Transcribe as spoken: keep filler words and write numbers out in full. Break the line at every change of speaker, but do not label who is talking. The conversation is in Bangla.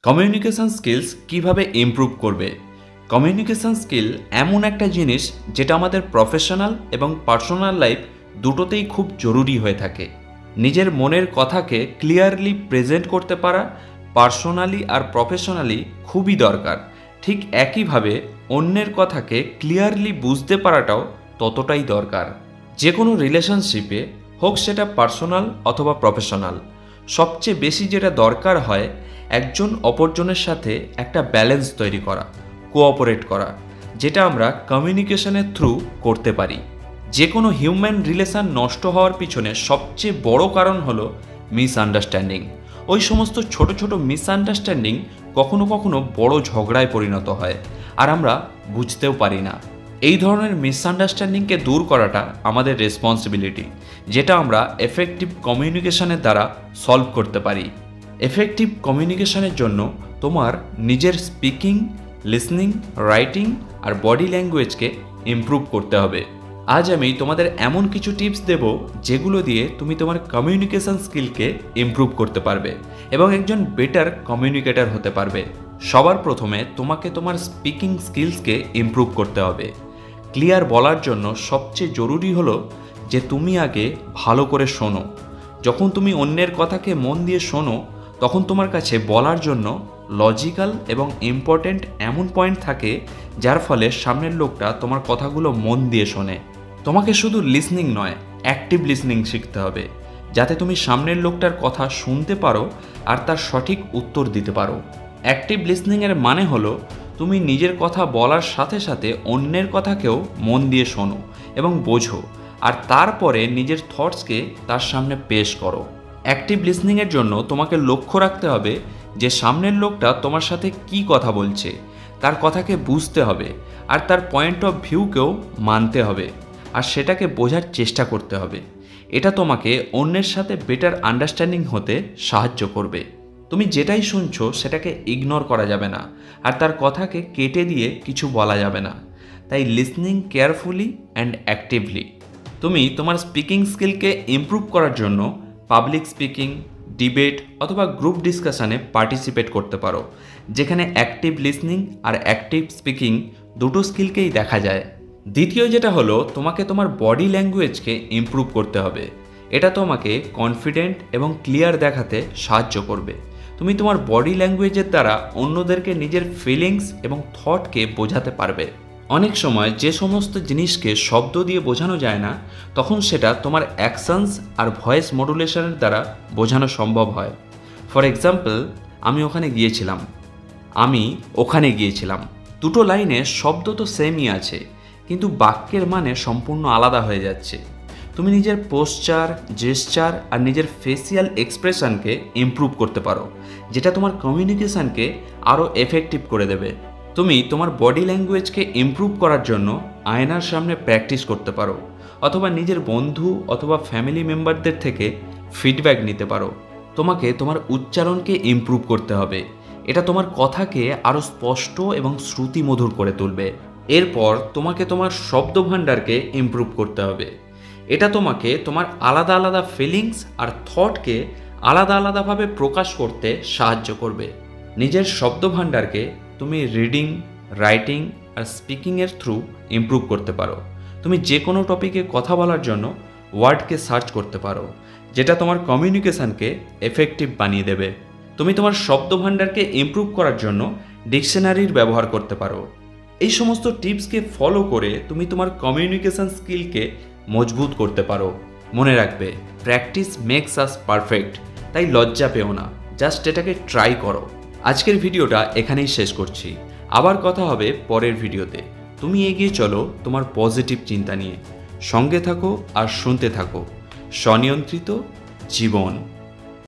কমিউনিকেশন স্কিলস কিভাবে ইমপ্রুভ করবে। কমিউনিকেশন স্কিল এমন একটা জিনিস যেটা আমাদের প্রফেশনাল এবং পার্সোনাল লাইফ দুটোতেই খুব জরুরি হয়ে থাকে। নিজের মনের কথাকে ক্লিয়ারলি প্রেজেন্ট করতে পারা পার্সোনালি আর প্রফেশনালি খুবই দরকার। ঠিক একইভাবে অন্যের কথাকে ক্লিয়ারলি বুঝতে পারাটাও ততটাই দরকার। যে কোনো রিলেশনশিপে হোক সেটা পার্সোনাল অথবা প্রফেশনাল, সবচেয়ে বেশি যেটা দরকার হয় একজন অপরজনের সাথে একটা ব্যালেন্স তৈরি করা, কোঅপারেট করা, যেটা আমরা কমিউনিকেশনের থ্রু করতে পারি। যে কোনো হিউম্যান রিলেশন নষ্ট হওয়ার পিছনে সবচেয়ে বড় কারণ হলো মিসআন্ডারস্ট্যান্ডিং। ওই সমস্ত ছোট ছোট মিসআন্ডারস্ট্যান্ডিং কখনো কখনো বড় ঝগড়ায় পরিণত হয় আর আমরা বুঝতেও পারি না। এই ধরনের মিসআন্ডারস্ট্যান্ডিংকে দূর করাটা আমাদের রেসপন্সিবিলিটি, যেটা আমরা এফেক্টিভ কমিউনিকেশনের দ্বারা সলভ করতে পারি। এফেক্টিভ কমিউনিকেশনের জন্য তোমার নিজের স্পিকিং, লিসনিং, রাইটিং আর বডি ল্যাঙ্গুয়েজকে ইমপ্রুভ করতে হবে। আজ আমি তোমাদের এমন কিছু টিপস দেব যেগুলো দিয়ে তুমি তোমার কমিউনিকেশন স্কিলকে ইমপ্রুভ করতে পারবে এবং একজন বেটার কমিউনিকেটর হতে পারবে। সবার প্রথমে তোমাকে তোমার স্পিকিং স্কিলসকে ইমপ্রুভ করতে হবে। ক্লিয়ার বলার জন্য সবচেয়ে জরুরি হলো যে তুমি আগে ভালো করে শোনো। যখন তুমি অন্যের কথাকে মন দিয়ে শোনো তখন তোমার কাছে বলার জন্য লজিক্যাল এবং ইম্পর্ট্যান্ট এমন পয়েন্ট থাকে যার ফলে সামনের লোকটা তোমার কথাগুলো মন দিয়ে শোনে। তোমাকে শুধু লিসনিং নয়, অ্যাক্টিভ লিসনিং শিখতে হবে, যাতে তুমি সামনের লোকটার কথা শুনতে পারো আর তার সঠিক উত্তর দিতে পারো। অ্যাক্টিভ লিসনিংয়ের মানে হলো তুমি নিজের কথা বলার সাথে সাথে অন্যের কথাকেও মন দিয়ে শোনো এবং বোঝো, আর তারপরে নিজের থটসকে তার সামনে পেশ করো। অ্যাক্টিভ লিসনিংয়ের জন্য তোমাকে লক্ষ্য রাখতে হবে যে সামনের লোকটা তোমার সাথে কি কথা বলছে, তার কথাকে বুঝতে হবে আর তার পয়েন্ট অফ ভিউকেও মানতে হবে আর সেটাকে বোঝার চেষ্টা করতে হবে। এটা তোমাকে অন্যের সাথে বেটার আন্ডারস্ট্যান্ডিং হতে সাহায্য করবে। তুমি যেটাই শুনছো সেটাকে ইগনোর করা যাবে না আর তার কথাকে কেটে দিয়ে কিছু বলা যাবে না। তাই লিসনিং কেয়ারফুলি অ্যান্ড অ্যাক্টিভলি। তুমি তোমার স্পিকিং স্কিলকে ইমপ্রুভ করার জন্য পাবলিক স্পিকিং, ডিবেট অথবা গ্রুপ ডিসকাশনে পার্টিসিপেট করতে পারো, যেখানে অ্যাক্টিভ লিসনিং আর অ্যাক্টিভ স্পিকিং দুটো স্কিলকেই দেখা যায়। দ্বিতীয় যেটা হলো তোমাকে তোমার বডি ল্যাঙ্গুয়েজকে ইমপ্রুভ করতে হবে। এটা তোমাকে কনফিডেন্ট এবং ক্লিয়ার দেখাতে সাহায্য করবে। তুমি তোমার বডি ল্যাঙ্গুয়েজের দ্বারা অন্যদেরকে নিজের ফিলিংস এবং থটকে বোঝাতে পারবে। অনেক সময় যে সমস্ত জিনিসকে শব্দ দিয়ে বোঝানো যায় না, তখন সেটা তোমার অ্যাকশনস আর ভয়েস মডুলেশনের দ্বারা বোঝানো সম্ভব হয়। ফর এক্সাম্পল, আমি ওখানে গিয়েছিলাম, আমি ওখানে গিয়েছিলাম। দুটো লাইনে শব্দ তো সেমই আছে, কিন্তু বাক্যের মানে সম্পূর্ণ আলাদা হয়ে যাচ্ছে। তুমি নিজের পোস্চার, জেস্চার আর নিজের ফেসিয়াল এক্সপ্রেশনকে ইমপ্রুভ করতে পারো, যেটা তোমার কমিউনিকেশনকে আরও এফেক্টিভ করে দেবে। তুমি তোমার বডি ল্যাঙ্গুয়েজকে ইমপ্রুভ করার জন্য আয়নার সামনে প্র্যাকটিস করতে পারো অথবা নিজের বন্ধু অথবা ফ্যামিলি মেম্বারদের থেকে ফিডব্যাক নিতে পারো। তোমাকে তোমার উচ্চারণকে ইমপ্রুভ করতে হবে। এটা তোমার কথাকে আরও স্পষ্ট এবং শ্রুতিমধুর করে তুলবে। এরপর তোমাকে তোমার শব্দভাণ্ডারকে ইমপ্রুভ করতে হবে। এটা তোমাকে তোমার আলাদা আলাদা ফিলিংস আর থটকে আলাদা আলাদাভাবে প্রকাশ করতে সাহায্য করবে। নিজের শব্দভাণ্ডারকে তুমি রিডিং, রাইটিং আর স্পিকিংয়ের থ্রু ইমপ্রুভ করতে পারো। তুমি যে কোনো টপিকে কথা বলার জন্য ওয়ার্ডকে সার্চ করতে পারো, যেটা তোমার কমিউনিকেশনকে এফেক্টিভ বানিয়ে দেবে। তুমি তোমার শব্দভাণ্ডারকে ইমপ্রুভ করার জন্য ডিকশনারির ব্যবহার করতে পারো। এই সমস্ত টিপসকে ফলো করে তুমি তোমার কমিউনিকেশন স্কিলকে মজবুত করতে পারো। মনে রাখবে, প্র্যাকটিস মেক্স আস পারফেক্ট। তাই লজ্জা পেও না, জাস্ট এটাকে ট্রাই করো। আজকের ভিডিওটা এখানেই শেষ করছি। আবার কথা হবে পরের ভিডিওতে। তুমি এগিয়ে চলো তোমার পজিটিভ চিন্তা নিয়ে। সঙ্গে থাকো আর শুনতে থাকো স্বনিয়ন্ত্রিত জীবন।